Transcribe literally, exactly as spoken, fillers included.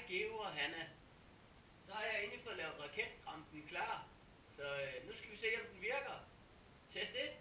Geo og Hanna. Så har jeg egentlig fået lavet raketkrampen klar. Så øh, nu skal vi se, om den virker. Test et.